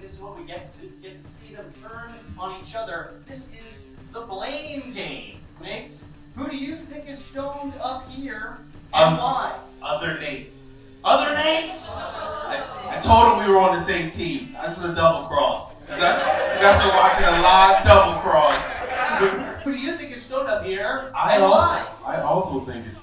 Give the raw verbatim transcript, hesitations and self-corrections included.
this is what we get to get to see them turn on each other. This is the blame game. Nate, who do you think is stoned up here and um, why? Other Nate. Other Nate? I, I told him we were on the same team. This is a double cross. You guys are watching a live double cross. Who do you think is stoned up here I and also, why? I also think it's